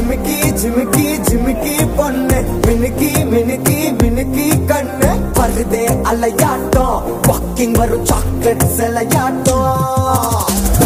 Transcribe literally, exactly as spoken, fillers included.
ஜிமிக்கி ஜிமிக்கி ஜிமிக்கி பொண்ணு மினுக்கி மினுக்கி மினுக்கி கண்ணு வருதே அலையாட்டம் வாக்கிங் வரும் சாக்லேட் சிலையாட்டம்